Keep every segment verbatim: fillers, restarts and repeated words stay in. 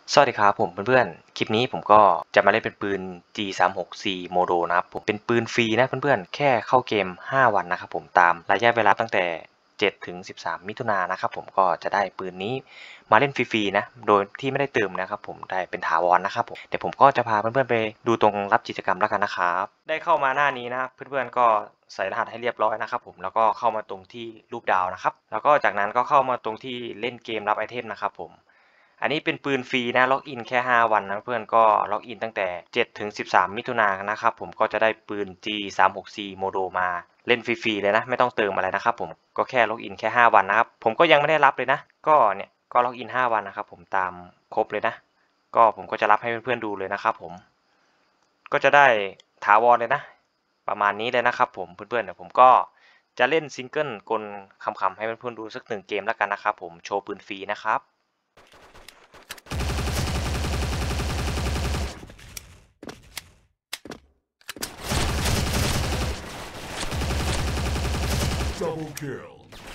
สวัสดีครับผมเพื่อนๆคลิปนี้ผมก็จะมาเล่นเป็นปืน จี สามหก ซี Modo นะครับผมเป็นปืนฟรีนะเพื่อนๆแค่เข้าเกมห้าวันนะครับผมตามระยะเวลาตั้งแต่เจ็ดถึงสิบสามมิถุนายนนะครับผมก็จะได้ปืนนี้มาเล่นฟรีๆนะโดยที่ไม่ได้เติมนะครับผมได้เป็นถาวรนะครับผมเดี๋ยวผมก็จะพาเพื่อนๆไปดูตรงรับกิจกรรมแล้วกันนะครับได้เข้ามาหน้านี้นะครับเพื่อนๆก็ใส่รหัสให้เรียบร้อยนะครับผมแล้วก็เข้ามาตรงที่รูปดาวนะครับแล้วก็จากนั้นก็เข้ามาตรงที่เล่นเกมรับไอเทมนะครับผมอันนี้เป็นปืนฟรีนะล็อกอินแค่ห้าวันนะเพื่อนก็ล็อกอินตั้งแต่เจ็ดถึงสิบสามมิถุนายนนะครับผมก็จะได้ปืน จี สามหก ซี Modo มาเล่นฟรีๆเลยนะไม่ต้องเติมอะไรนะครับผมก็แค่ล็อกอินแค่ห้าวันนะครับผมก็ยังไม่ได้รับเลยนะก็เนี่ยก็ล็อกอินห้าวันนะครับผมตามครบเลยนะก็ผมก็จะรับให้เพื่อนๆดูเลยนะครับผมก็จะได้ถาวรเลยนะประมาณนี้เลยนะครับผมเพื่อนๆเดี๋ยวผมก็จะเล่นซิงเกิลกลคำๆให้เพื่อนๆดูสักหนึ่งเกมแล้วกันนะครับผมโชว์ปืนฟรีนะครับ Double kill.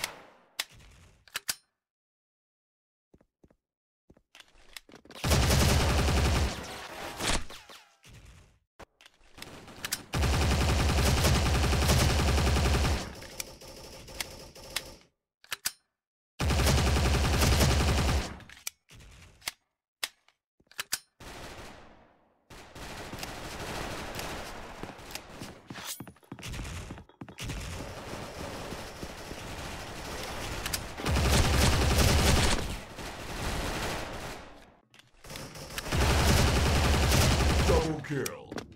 Double kill.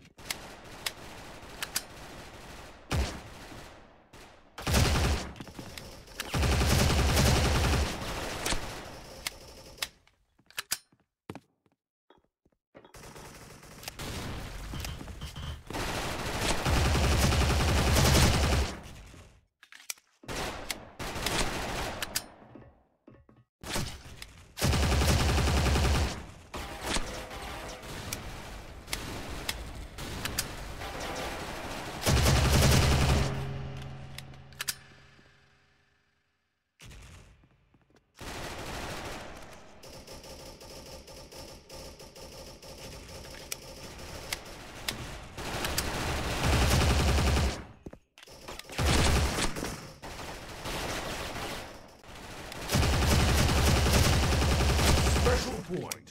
Special point.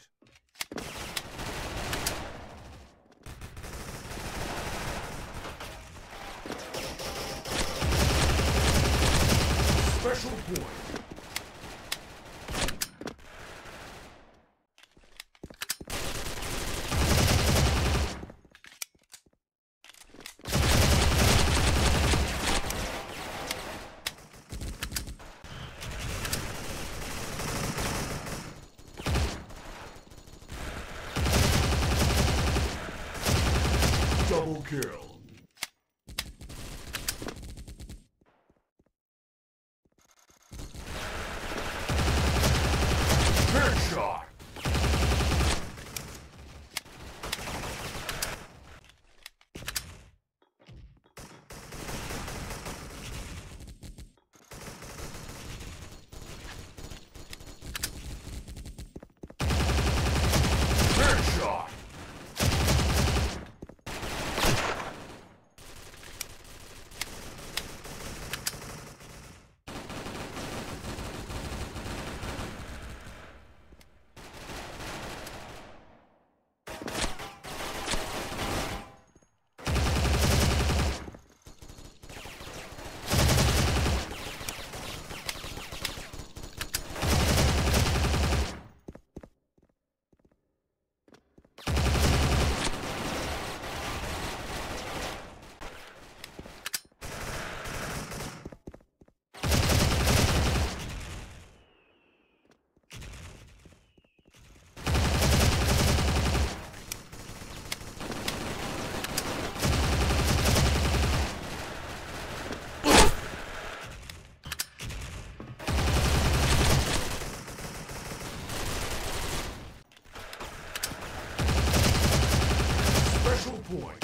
Special point. Double kill. Headshot. Headshot. Special point.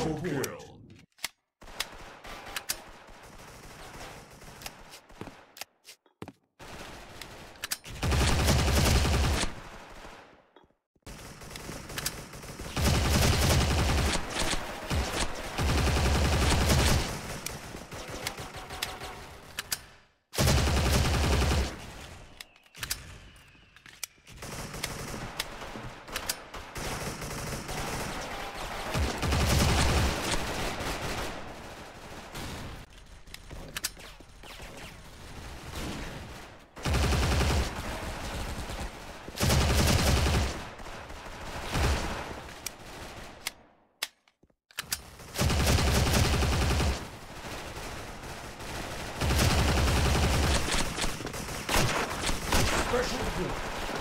Double kill. Special point.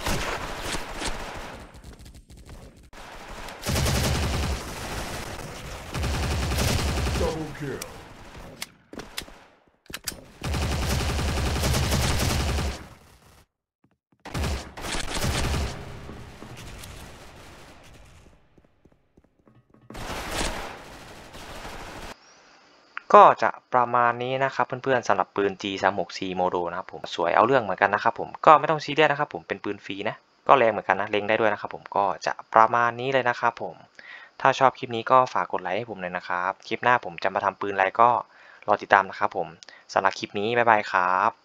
Double kill. ก็จะประมาณนี้นะครับเพื่อนๆสำหรับปืน จี สามหก ซี Modo นะครับผมสวยเอาเรื่องเหมือนกันนะครับผมก็ไม่ต้องซีเรียสนะครับผมเป็นปืนฟรีนะก็แรงเหมือนกันนะเล็งได้ด้วยนะครับผมก็จะประมาณนี้เลยนะครับผมถ้าชอบคลิปนี้ก็ฝากกดไลค์ให้ผมเลยนะครับคลิปหน้าผมจะมาทำปืนอะไรก็รอติดตามนะครับผมสำหรับคลิปนี้บ๊ายบายครับ